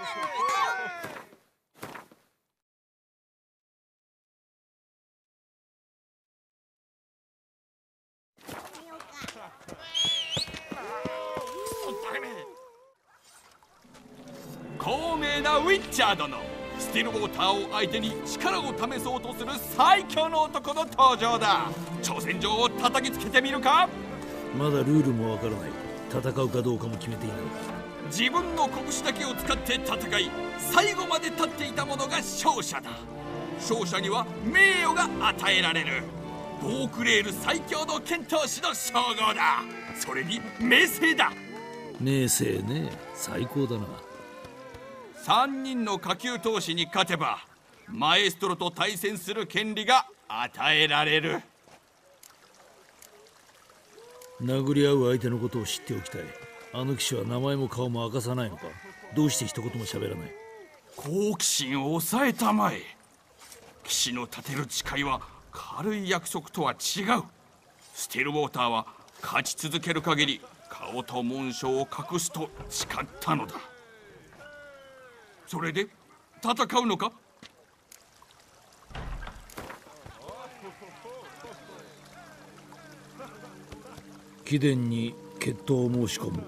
高名なウィッチャー殿、スティルウォーターを相手に力を試そうとする最強の男の登場だ。挑戦状を叩きつけてみるか。 まだルールもわからない。戦うかどうかも決めていない。 自分の拳だけを使って戦い、最後まで立っていた者が勝者だ。勝者には名誉が与えられる。ゴークレール最強の剣闘士の称号だ。それに名声だ。 名声ね、最高だな。 3人の下級闘士に勝てばマエストロと対戦する権利が与えられる。 殴り合う相手のことを知っておきたい。あの騎士は名前も顔も明かさないのか。どうして一言も喋らない。 好奇心を抑えたまえ。騎士の立てる誓いは軽い約束とは違う。スティルウォーターは勝ち続ける限り顔と紋章を隠すと誓ったのだ。それで戦うのか。 貴殿に決闘を申し込む。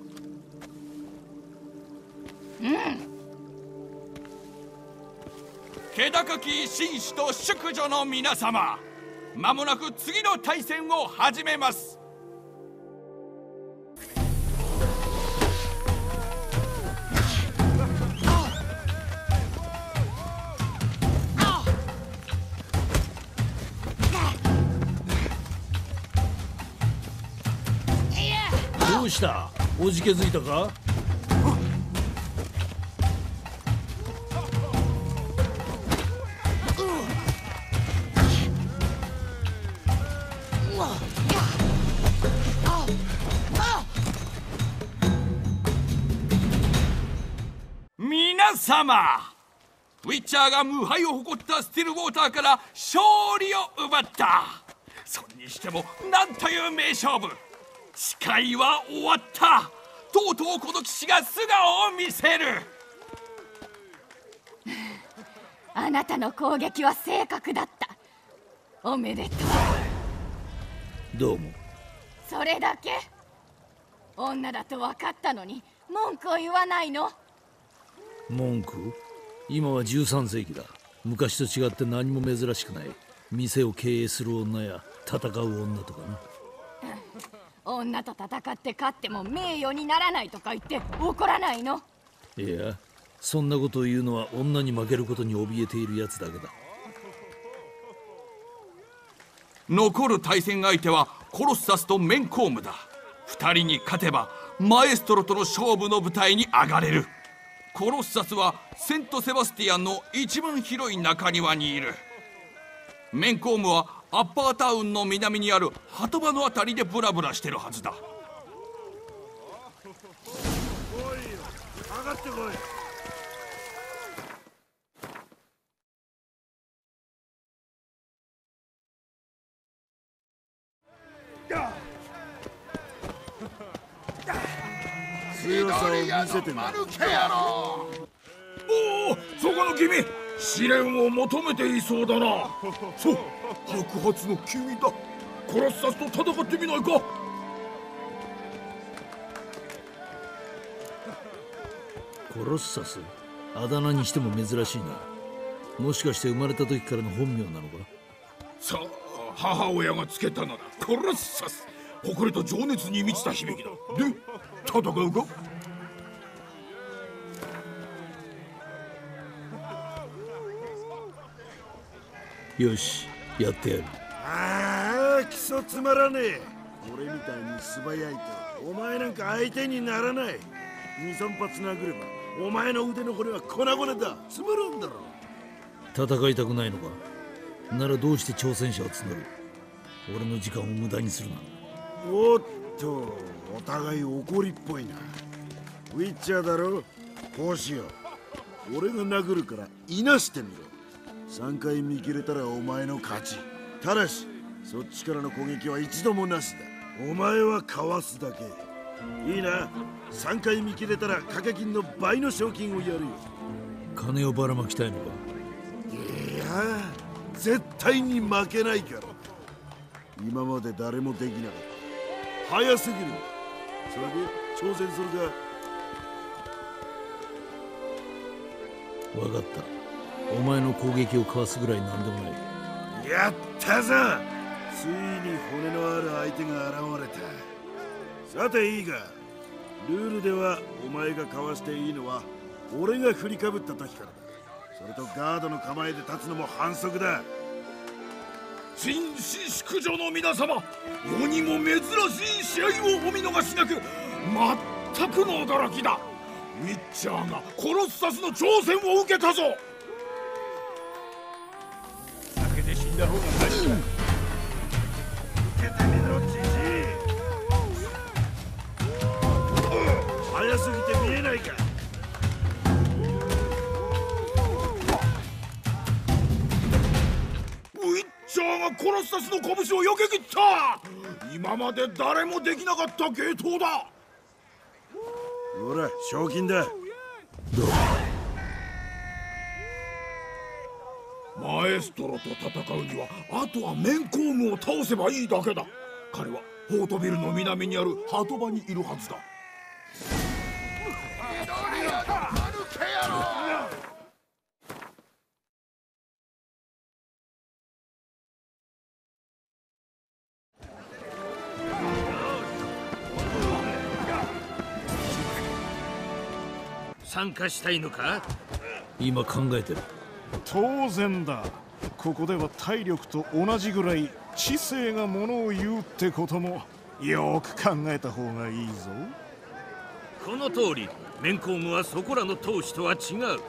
気高き紳士と淑女の皆様、まもなく次の対戦を始めます。 どうした？おじけづいたか？ 皆様、ウィッチャーが無敗を誇ったスティルウォーターから勝利を奪った。それにしてもなんという名勝負。誓いは終わった。とうとうこの騎士が素顔を見せる。 あなたの攻撃は正確だった。おめでとう。 どうも。 それだけ？女だと分かったのに文句を言わないの？ 文句？今は13世紀だ。昔と違って何も珍しくない。店を経営する女や戦う女とかな。 女と戦って勝っても名誉にならないとか言って怒らないの？ いや、そんなことを言うのは女に負けることに怯えているやつだけだ。 残る対戦相手はコロッサスとメンコームだ。2人に勝てばマエストロとの勝負の舞台に上がれる。コロッサスはセントセバスティアンの一番広い中庭にいる。メンコームはアッパータウンの南にある鳩場のあたりでブラブラしてるはずだ。 上がってこい。強さを見せてみる。 おお、そこの君、試練を求めていそうだな。そう、白髪の君だ。コロッサスと戦ってみないか。 コロッサス？あだ名にしても珍しいな。もしかして生まれた時からの本名なのか？ さあ、母親がつけたのだ。コロッサス。誇りと情熱に満ちた響きだ。で、戦うか？ よし、やってやる。 ああ、クソつまらねえ。俺みたいに素早いとお前なんか相手にならない。2、3発殴ればお前の腕の骨は粉々だ。つまらんだろ。 戦いたくないのか？ならどうして挑戦者を募る？俺の時間を無駄にするな。 おっと、お互い怒りっぽいな。ウィッチャーだろ。こうしよう。俺が殴るからいなしてみろ。3回見切れたらお前の勝ち。ただしそっちからの攻撃は一度もなしだ。お前はかわすだけ。 いいな。3回見切れたら掛け金の倍の賞金をやるよ。 金をばらまきたいのか？ いや絶対に負けないから。今まで誰もできなかった。早すぎる。それで挑戦するか？ 分かった。お前の攻撃をかわすぐらいなんでもない。 やったぞ。ついに骨のある相手が現れた。さていいか、ルールではお前がかわしていいのは俺が振りかぶった時からだ。それとガードの構えで立つのも反則だ。 紳士淑女の皆様、世にも珍しい試合をお見逃しなく、全くの驚きだ。ウィッチャーがコロッサスの挑戦を受けたぞ。酒で死んだ方がマシだ。 受けてみろ、じじい。早すぎて見えないか。 ウィッチャーがコロッサスの拳を避け切った。今まで誰もできなかった芸当だ。 ほら、賞金だ。 どう？ マエストロと戦うにはあとはメンコームを倒せばいいだけだ。彼はフォートビルの南にあるハト場にいるはずだ。 参加したいのか？ 今考えてる。 当然だ。ここでは体力と同じぐらい知性がものを言うってこともよく考えた方がいいぞ。 この通り、メンコームはそこらの闘士とは違う。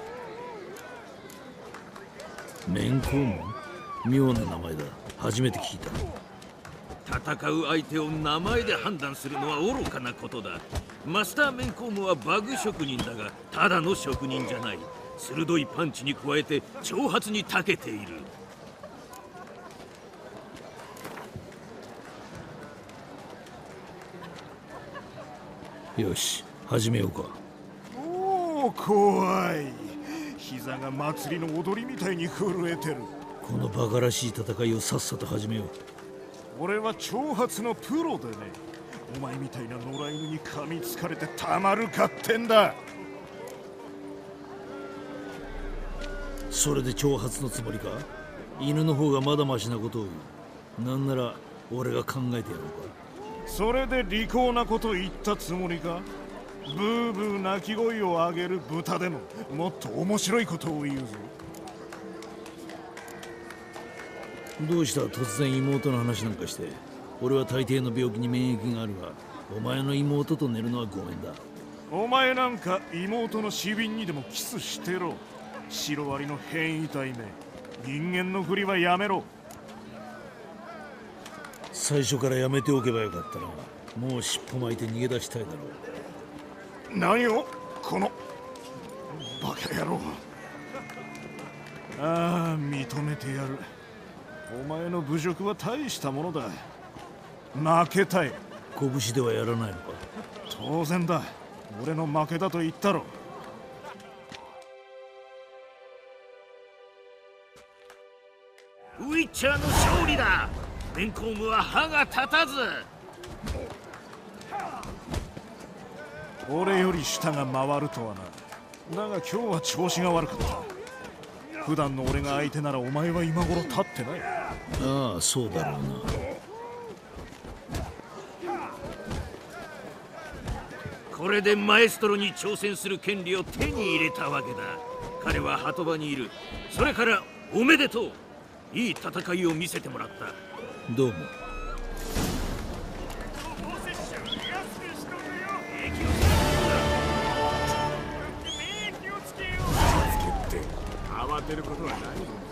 メンコーム？妙な名前だ。初めて聞いた。 戦う相手を名前で判断するのは愚かなことだ。マスターメンコームはバグ職人だが、ただの職人じゃない。鋭いパンチに加えて挑発に長けている。 よし、始めようか。 おお、怖い。膝が祭りの踊りみたいに震えてる。 このバカらしい戦いをさっさと始めよう。 俺は挑発のプロでね。お前みたいな野良犬に噛みつかれてたまるかってんだ。 それで挑発のつもりか？犬の方がまだマシなことを言う。なんなら俺が考えてやろうか。 それで利口なこと言ったつもりか？ブーブー鳴き声を上げる豚でももっと面白いことを言うぞ。 どうした？突然妹の話なんかして。俺は大抵の病気に免疫があるが、お前の妹と寝るのはごめんだ。 お前なんか妹の死瓶にでもキスしてろ。シロアリの変異体め。人間のふりはやめろ。 最初からやめておけばよかったな。もう尻尾巻いて逃げ出したいだろう。 何をこのバカ野郎。ああ、認めてやる。お前の侮辱は大したものだ。負けたい。 拳ではやらないのか？ 当然だ。俺の負けだと言ったろ。 ウィッチャーの勝利だ。メンコームは歯が立たず。 俺より舌が回るとはな。だが今日は調子が悪かった。普段の俺が相手ならお前は今頃立ってない。 ああ、そうだろうな。 これでマエストロに挑戦する権利を手に入れたわけだ。彼は鳩場にいる。それからおめでとう。いい戦いを見せてもらった。 どうも。 慌てることはない。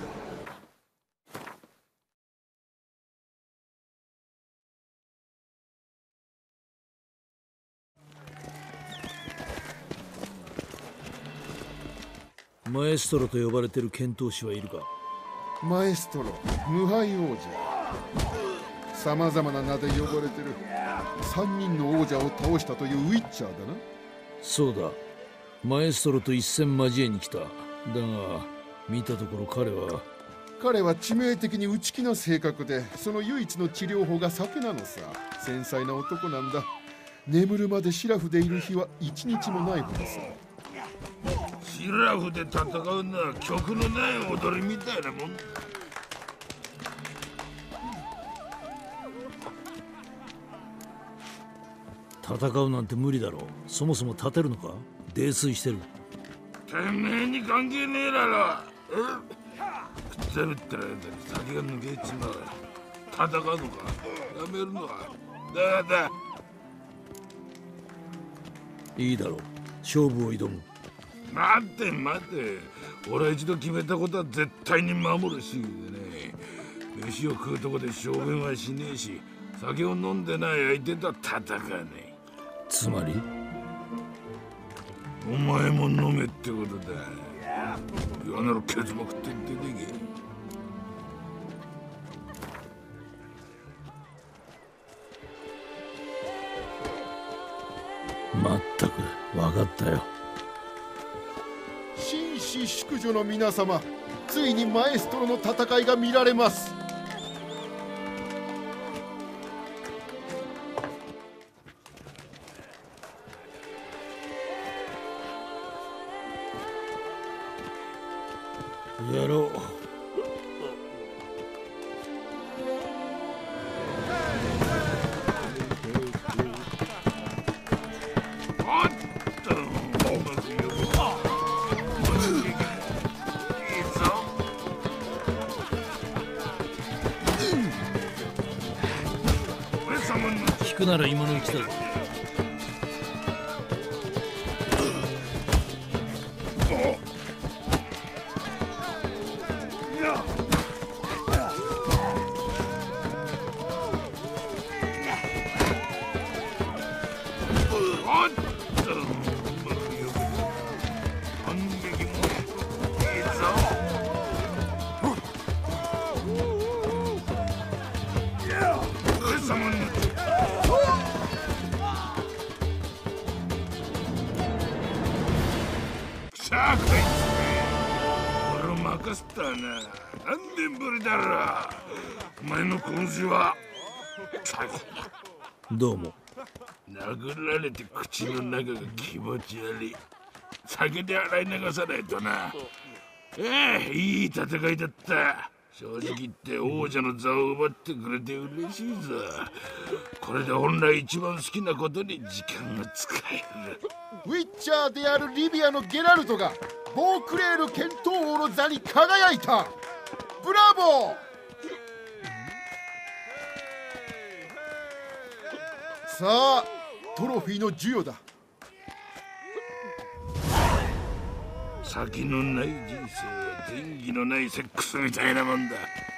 マエストロと呼ばれてる剣闘士はいるか？ マエストロ、無敗王者。さまざまな名で呼ばれてる。 3人の王者を倒したというウィッチャーだな。 そうだ、マエストロと一戦交えに来た。だが見たところ彼は致命的に内気な性格で、その唯一の治療法が酒なのさ。繊細な男なんだ。眠るまでシラフでいる日は一日もないほどさ。 シラフで戦うのは曲のない踊りみたいなもんだ。 戦うなんて無理だろう。そもそも立てるのか？泥酔してる。 てめえに関係ねえだろ。くったびったら間に酒が抜けちまう。戦うのかやめるのはだ。 いいだろう、勝負を挑む。 待て俺は一度決めたことは絶対に守る主義でね。飯を食うとこで小便はしねえし、酒を飲んでない相手とは戦わねえ。 つまりお前も飲めってことだ。嫌ならケツも食って出てけ。 まったく分かったよ。 紳士淑女の皆様、ついにマエストロの戦いが見られます。 やろう。聞くなら今のうちだぞ。 さあこいつ俺を任せたな。何年ぶりだろ。お前の拳銃は最高だ。 どうも。 殴られて口の中が気持ち悪い。酒で洗い流さないとな。いい戦いだった。正直言って王者の座を奪ってくれて嬉しいぞ。これで本来一番好きなことに時間が使える。 ウィッチャーであるリビアのゲラルトがボークレール剣闘王の座に輝いた。ブラボー。さあトロフィーの授与だ。 先のない人生は前儀のないセックスみたいなもんだ。